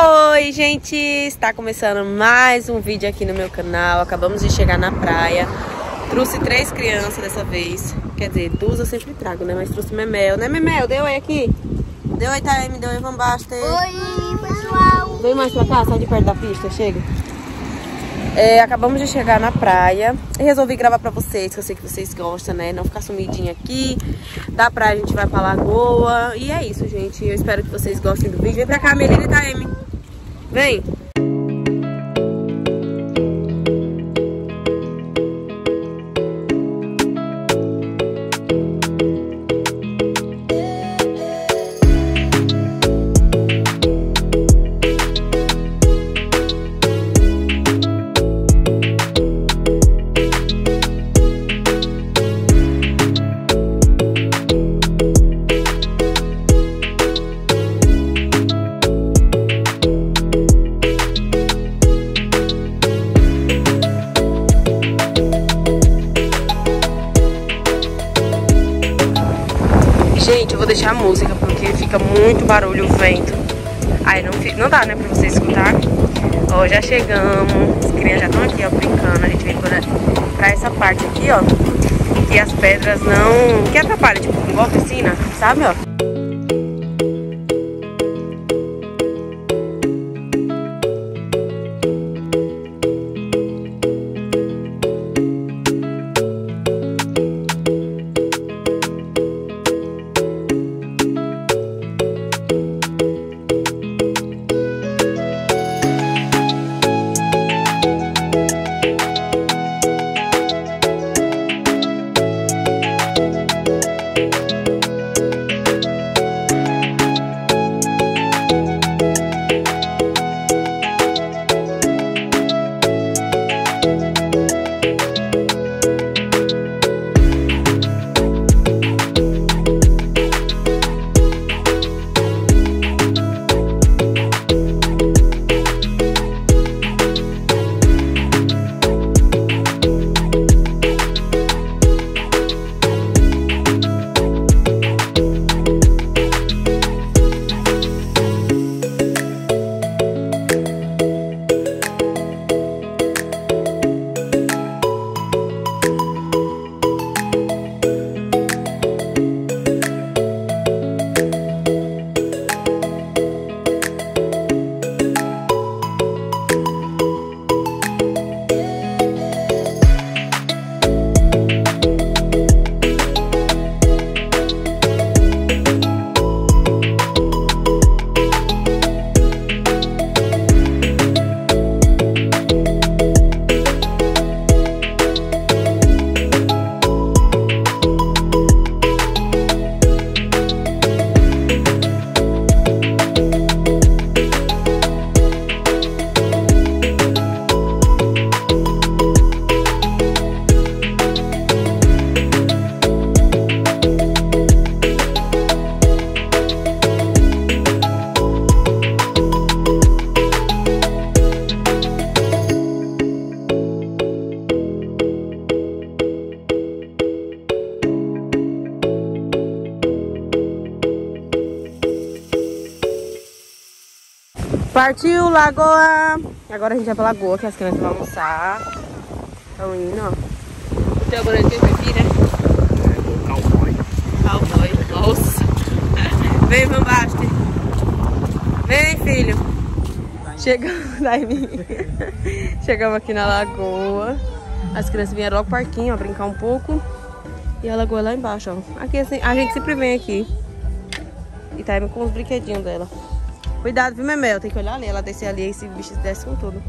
Oi, gente! Está começando mais um vídeo aqui no meu canal. Acabamos de chegar na praia. Trouxe 3 crianças dessa vez. Quer dizer, 2 eu sempre trago, né? Mas trouxe Memel, né, Memel? Deu oi aqui. Deu oi, Taime. Deu oi, vamos baixo. Oi, pessoal. Vem mais pra cá, sai de perto da pista, chega. Acabamos de chegar na praia e resolvi gravar pra vocês, que eu sei que vocês gostam, né? Não ficar sumidinha aqui. Da praia a gente vai pra lagoa. E é isso, gente. Eu espero que vocês gostem do vídeo. Vem pra cá, Melina e Taime. Vem. Gente, eu vou deixar a música porque fica muito barulho, o vento. Aí não dá, né, pra vocês escutar. Ó, já chegamos. As crianças já estão aqui, ó, brincando. A gente vem pra essa parte aqui, ó, que as pedras não... que atrapalha, tipo, igual piscina, sabe, ó. Partiu, lagoa! Agora a gente vai pra lagoa, que as crianças vão almoçar. Estão indo, ó. O teu bonequinho aqui, né? Cowboy. Cowboy, nossa. Vem, Van Basten. Vem, filho. Chegamos, chegamos aqui na lagoa. As crianças vieram logo pro parquinho, ó, brincar um pouco. E a lagoa é lá embaixo, ó. Aqui, assim, a gente sempre vem aqui. E tá indo com os brinquedinhos dela. Cuidado, viu, Memel? Tem que olhar ali. Ela descer ali, esse bicho desce com tudo.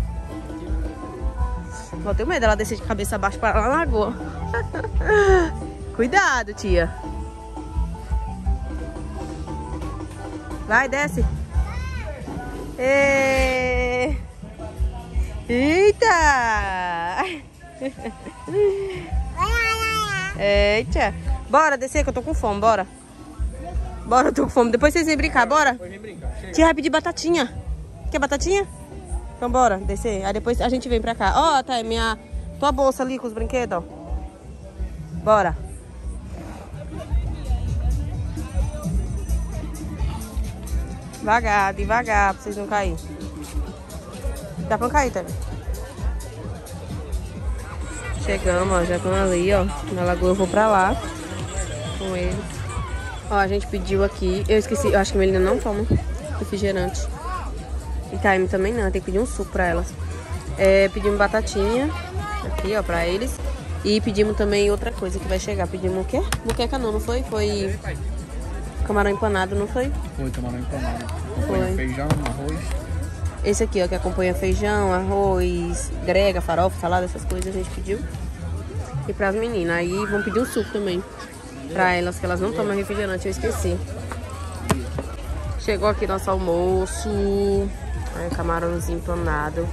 Eu tenho medo dela descer de cabeça abaixo para lá na lagoa. Cuidado, tia. Vai, desce. Eita! Eita! Bora descer que eu tô com fome, bora. Bora, eu tô com fome. Depois vocês vêm brincar, bora? Depois vem brincar. Tia vai pedir batatinha. Quer batatinha? Então bora, descer. Aí depois a gente vem pra cá. Ó, tá, tua bolsa ali com os brinquedos, ó. Bora. Devagar, devagar, pra vocês não caírem. Dá pra cair também. Chegamos, ó, já estão ali, ó. Na lagoa eu vou pra lá com eles. Ó, a gente pediu aqui. Eu esqueci, eu acho que a Melina não toma refrigerante. E Taime também não, tem que pedir um suco pra elas. Pedimos batatinha aqui, ó, pra eles. E pedimos também outra coisa que vai chegar. Pedimos o quê? Moqueca não foi? Foi camarão empanado, não foi? Foi camarão empanado. Acompanha feijão, arroz. Esse aqui, ó, que acompanha feijão, arroz, grega, farofa, salada, essas coisas a gente pediu. E pras meninas. Aí vão pedir um suco também pra elas, que elas não tomam refrigerante, eu esqueci. Chegou aqui nosso almoço. Aí, camarãozinho empanado.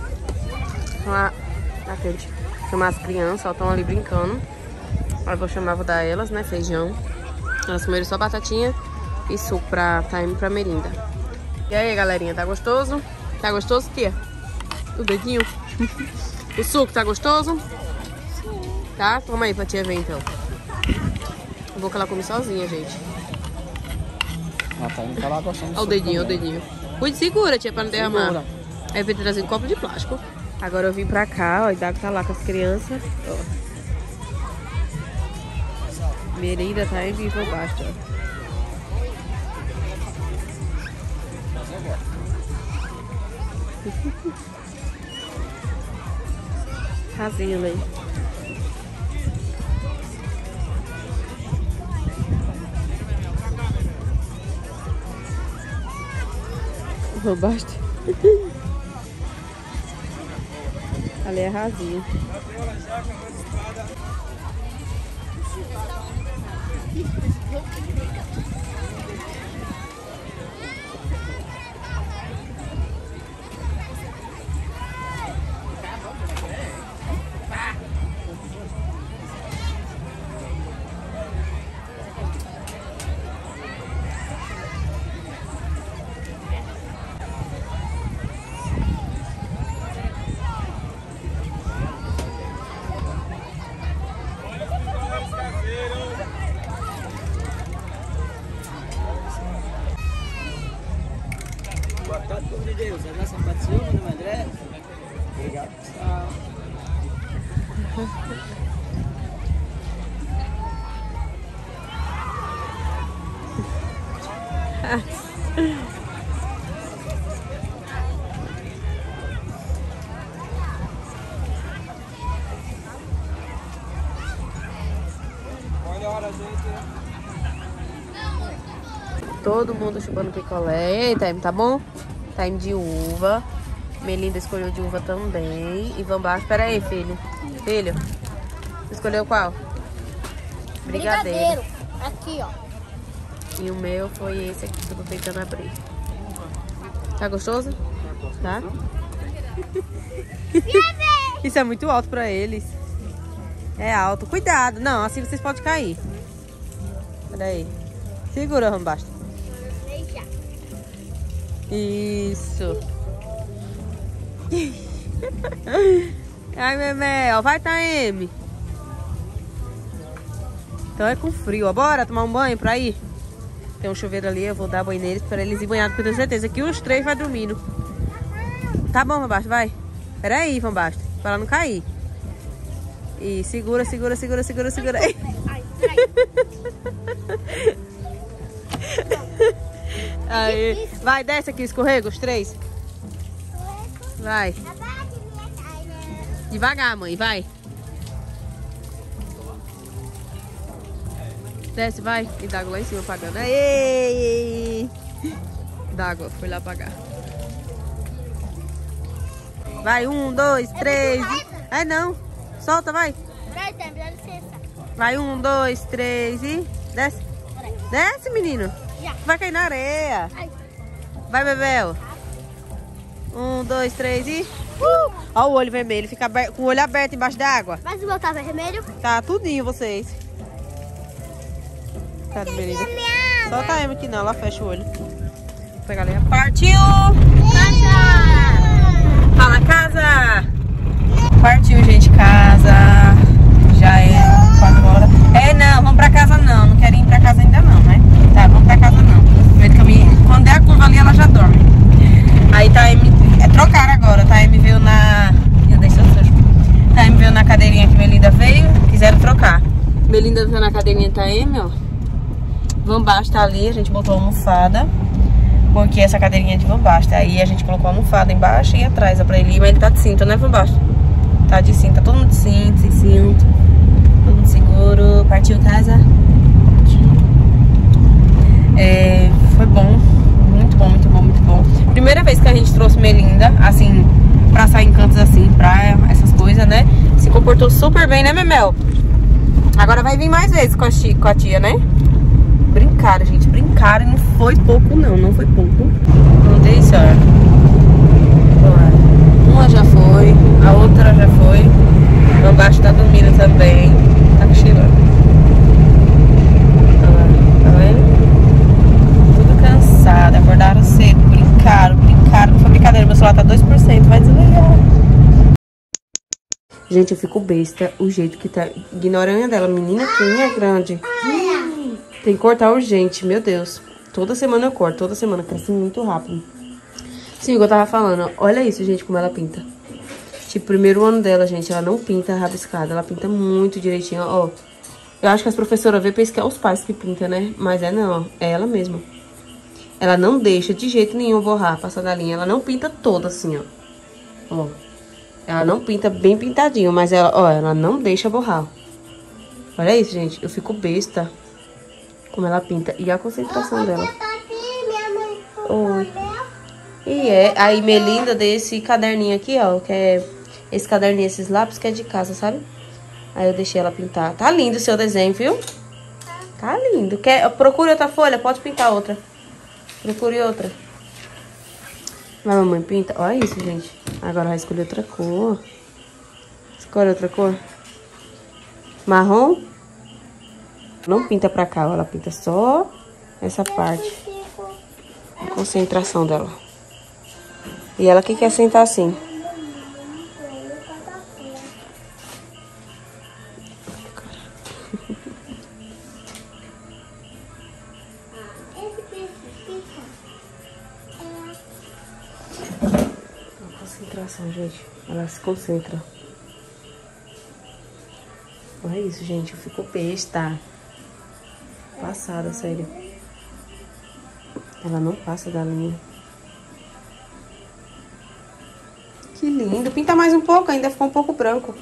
Gente, chamar as crianças, ó, estão ali brincando. Aí vou chamar, vou dar elas, né, feijão. Elas comeram só batatinha e suco pra Taime pra merinda. E aí, galerinha, tá gostoso? Tá gostoso, tia? O dedinho? O suco tá gostoso? Sim. Tá? Toma aí pra tia ver, então. Eu vou que ela come sozinha, gente. A Taime tá lá gostando. Olha o dedinho, olha o dedinho. Cuide, segura, tia, pra não derramar. Aí eu vim trazer um copo de plástico. Agora eu vim pra cá, ó, e Dago tá lá com as crianças. Ó. Merinda tá em vivo abaixo, ó. Casinho aí. Basta. Ali é rasinho. Deus, a nossa participação, né, André? Obrigado. Tchau. Todo mundo chupando picolé. Ei, Taime, tá bom? Taime de uva. Melinda escolheu de uva também. E Van Baixo, pera aí, filho. Filho, escolheu qual? Brigadeiro. Aqui, ó. E o meu foi esse aqui que eu tô tentando abrir. Tá gostoso? Tá? Isso é muito alto pra eles. É alto. Cuidado. Não, assim vocês podem cair. Pera aí. Segura, Van Baixo. Isso. Ai, Memel. Vai, Taime. Então é com frio. Ó, bora tomar um banho pra ir? Tem um chuveiro ali, eu vou dar banho neles pra eles ir banhados, porque eu tenho certeza que os três vai dormindo. Tá bom, Van Baixo, vai. Pera aí, Van Baixo, pra ela não cair. E segura, segura, segura, segura, segura. Ai, aí. Vai, desce aqui, escorrega os três. Vai. Devagar, mãe, vai. Desce, vai. E Dago lá em cima apagando. Ei! Dago, foi lá apagar. Vai, 1, 2, 3. É não. Solta, vai. Vai, 1, 2, 3 e... Desce. Desce, menino. Vai cair na areia. Vai, Bebel. 1, 2, 3 e... Ó o olho vermelho. Fica com o olho aberto embaixo da água. Mas o meu tá vermelho? Tá tudinho, vocês. Tá de berida. Só tá Emma aqui não, ela fecha o olho. Vou pegar ali. Partiu! Casa! Fala, casa! Partiu, gente, casa. Já é 4 horas. É, não, vamos pra casa não. Não quero ir pra casa ainda não, né? Tá, vamos pra casa não. Quando der a curva ali, ela já dorme. Aí tá Emma... trocaram agora, tá? Emma veio assim, ó. Van Basten tá ali, a gente botou a almofada. Porque essa cadeirinha é de Van Basten. Aí a gente colocou a almofada embaixo e atrás, ó, pra ele ir. Mas ele tá de cinto, né, Van Basten? Tá de cinto, tá todo mundo de cinto, sem cinto. Todo mundo seguro. Partiu casa. Foi bom. Muito bom, muito bom, muito bom. Primeira vez que a gente trouxe Melinda, assim, pra sair em cantos assim, praia, essas coisas, né? Se comportou super bem, né, Memel? Agora vai vir mais vezes com a tia, né? Brincaram, gente, brincaram. E não foi pouco, não, não foi pouco. Não tem isso, ó. Uma já foi, a outra já foi. O baixo tá dormindo também. Tá cochilando. Tá vendo? Tudo cansado, acordaram cedo, brincaram. Não foi brincadeira, meu celular tá 2%, vai desligar. Gente, eu fico besta o jeito que tá. Ignora a unha dela, menina, que unha grande. Tem que cortar urgente, meu Deus. Toda semana eu corto, toda semana, cresce muito rápido. Sim, igual eu tava falando, olha isso, gente, como ela pinta. Tipo, primeiro ano dela, gente, ela não pinta rabiscada, ela pinta muito direitinho, ó. Eu acho que as professoras vê, pensam que é os pais que pintam, né? Mas não, é ela mesma. Ela não deixa de jeito nenhum borrar, passar da linha. Ela não pinta toda assim, ó. Ó. Ela não pinta bem pintadinho, mas ela, ó, ela não deixa borrar. Olha isso, gente, eu fico besta como ela pinta. E a concentração dela. Oi. E aí Melinda deu esse caderninho aqui, ó, que é esse caderninho, esses lápis que é de casa, sabe? Aí eu deixei ela pintar. Tá lindo o seu desenho, viu? Tá lindo. Procure outra folha, pode pintar outra. Procure outra. Mas a mamãe pinta. Olha isso, gente. Agora vai escolher outra cor. Escolhe outra cor. Marrom. Não pinta pra cá, ela pinta só essa parte. A concentração dela. E ela que quer sentar assim. Concentração, gente. Ela se concentra. Olha isso, gente. Eu fico besta. Passada, sério. Ela não passa da linha. Que lindo. Pinta mais um pouco, ainda ficou um pouco branco.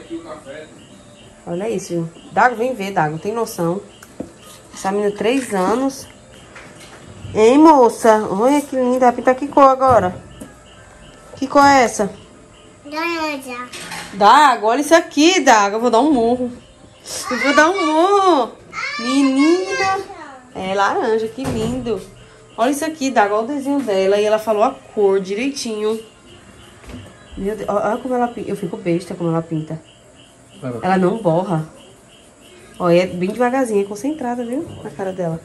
Olha isso. Dago, vem ver, Dago. Tem noção. Essa menina, 3 anos. Hein, moça? Olha que linda. Pinta que cor agora? Que cor é essa? Laranja. Dago, olha isso aqui, Dago. Eu vou dar um murro. Eu vou dar um murro. Menina. É laranja, que lindo. Olha isso aqui, Dago. Olha o desenho dela. E ela falou a cor direitinho. Meu Deus, olha como ela pinta. Eu fico besta como ela pinta. Ela não borra. Olha, é bem devagarzinho, é concentrada, viu? Na cara dela.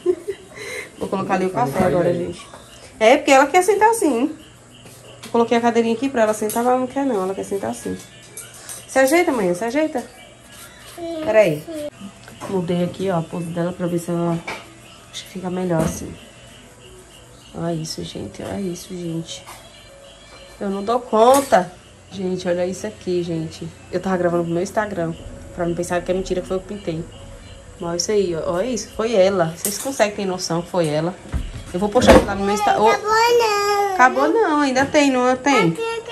Vou colocar ali o café agora, gente. É, porque ela quer sentar assim. Eu coloquei a cadeirinha aqui pra ela sentar, mas ela não quer não. Ela quer sentar assim. Se ajeita, mãe, se ajeita. Pera aí. Mudei aqui, ó, a pose dela pra ver se ela... Acho que fica melhor assim. Olha isso, gente. Olha isso, gente. Eu não dou conta. Gente, olha isso aqui, gente. Eu tava gravando pro meu Instagram. Pra não pensar que é mentira que foi eu que pintei. Olha isso aí, ó. Olha isso. Foi ela. Vocês conseguem ter noção que foi ela. Eu vou postar lá no meu Instagram. Oh. Acabou não. Acabou não. Ainda tem, não tem?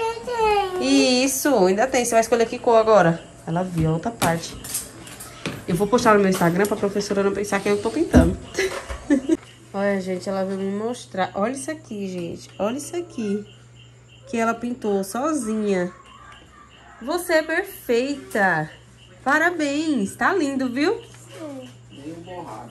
Isso, ainda tem. Você vai escolher que cor agora? Ela viu a outra parte. Eu vou postar no meu Instagram pra professora não pensar que eu tô pintando. Olha, gente, ela veio me mostrar. Olha isso aqui, gente. Olha isso aqui. Que ela pintou sozinha. Você é perfeita. Parabéns. Tá lindo, viu? Meio borrado.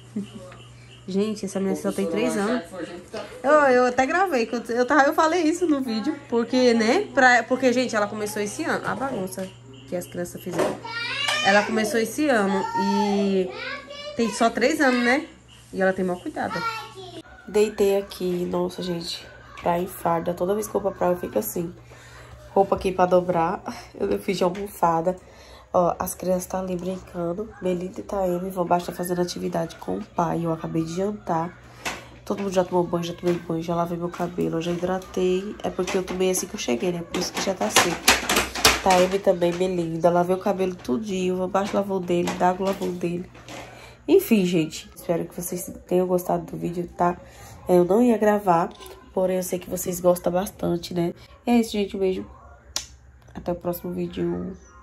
Gente, essa menina só tem 3 anos. Eu até gravei. Eu falei isso no vídeo. Porque, né? Porque, gente, ela começou esse ano. A bagunça que as crianças fizeram. Ela começou esse ano. E tem só 3 anos, né? E ela tem maior cuidado. Deitei aqui. Nossa, gente. Pra enfarda. Toda vez que eu vou pra praia, eu fico assim. Roupa aqui pra dobrar. Eu fiz de almofada. Ó, as crianças estão ali brincando. Melinda e Taeme vão baixo fazendo atividade com o pai. Eu acabei de jantar. Todo mundo já tomou banho, já tomei banho, já lavei meu cabelo, eu já hidratei. É porque eu tomei assim que eu cheguei, né? Por isso que já tá seco. Taeme também, Melinda. Lavei o cabelo tudinho. O baixo lavou o dele, Dago lavou o dele. Enfim, gente, espero que vocês tenham gostado do vídeo, tá? Eu não ia gravar, porém eu sei que vocês gostam bastante, né? E é isso, gente, um beijo. Até o próximo vídeo.